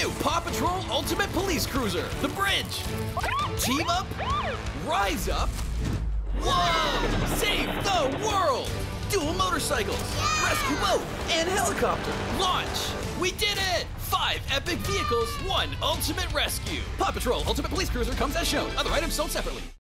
New Paw Patrol Ultimate Police Cruiser, The Bridge. Team up, rise up, whoa! Save the world! Dual motorcycles, rescue boat, and helicopter. Launch! We did it! 5 epic vehicles, 1 ultimate rescue. Paw Patrol Ultimate Police Cruiser comes as shown. Other items sold separately.